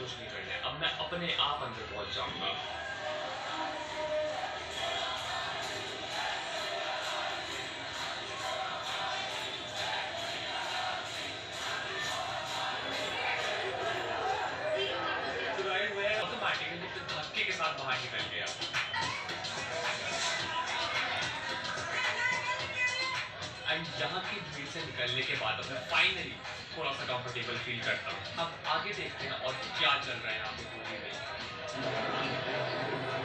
कुछ नहीं करना है, अब मैं अपने आप अंदर पहुंच जाऊंगा। ऑटोमेटिकली फिर धक्के के साथ बाहर निकल गया। एंड यहाँ की भीड़ से निकलने के बाद अब मैं फाइनली थोड़ा सा कंफर्टेबल फील करता हूँ। अब आगे देखते हैं और क्या चल रहा है यहाँ पे मूवी में।